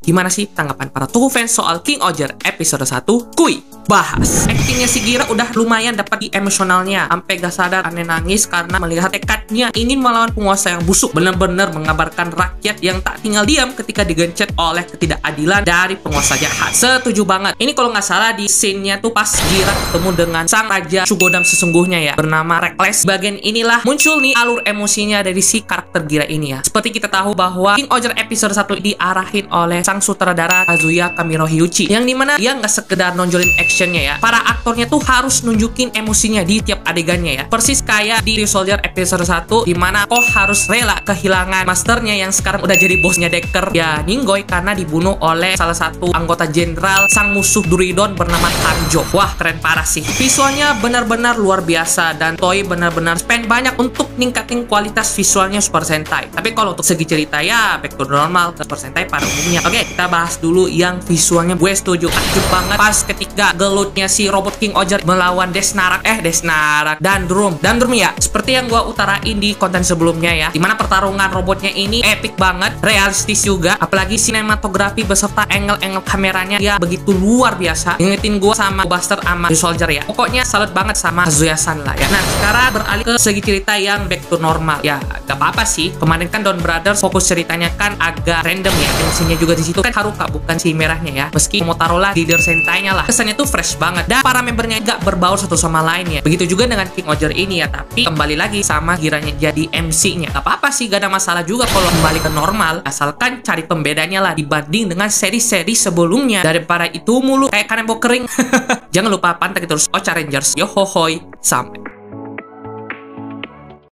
Gimana sih tanggapan para Toku fans soal King Oger episode 1? Kuy bahas. Aktingnya si Gira udah lumayan dapat di emosionalnya, sampai gak sadar aneh nangis karena melihat tekadnya ingin melawan penguasa yang busuk. Bener-bener mengabarkan rakyat yang tak tinggal diam ketika digencet oleh ketidakadilan dari penguasa jahat. Setuju banget. Ini kalau nggak salah di scene-nya tuh pas Gira ketemu dengan sang raja Shugodam sesungguhnya ya, bernama Reckless. Bagian inilah muncul nih alur emosinya dari si karakter Gira ini ya. Seperti kita tahu bahwa King Oger episode 1 diarahin oleh sang sutradara Kazuya Kamirohiyuchi, yang dimana dia nggak sekedar nonjolin actionnya ya, para aktornya tuh harus nunjukin emosinya di tiap adegannya ya. Persis kayak di Steel Soldier episode 1, dimana Koh harus rela kehilangan masternya yang sekarang udah jadi bosnya Decker ya, Ninggoy, karena dibunuh oleh salah satu anggota jenderal sang musuh Duridon bernama Tanjo. Wah, keren parah sih. Visualnya benar-benar luar biasa dan Toei benar-benar spend banyak untuk ningkatin kualitas visualnya Super Sentai. Tapi kalau untuk segi cerita ya back to normal ke Super Sentai pada umumnya. Oke, kita bahas dulu yang visualnya. Gue setuju, takjub banget pas ketika gelutnya si robot King Oger melawan Desnarak dan Drum ya, seperti yang gue utarain di konten sebelumnya ya, dimana pertarungan robotnya ini epic banget, realistis juga, apalagi sinematografi beserta angle-angle kameranya ya begitu luar biasa, ngingetin gue sama Buster sama The Soldier ya. Pokoknya salut banget sama Kazuya-san lah ya. Nah, sekarang beralih ke segi cerita yang back to normal ya, gak apa-apa sih. Kemarin kan Don Brothers fokus ceritanya kan agak random ya, emosinya juga di situ kan Haruka bukan si merahnya ya, meski Motorola leader Sentai-nya lah, kesannya tuh fresh banget dan para membernya gak berbaur satu sama lain ya. Begitu juga dengan King Oger ini ya, tapi kembali lagi sama Giranya jadi MC-nya. Gak apa-apa sih, gak ada masalah juga kalau kembali ke normal, asalkan cari pembedanya lah dibanding dengan seri-seri sebelumnya. Daripada itu mulu kayak kanebo kering. Jangan lupa pantengin terus Ocha Rangers. Yo hohoi, sampai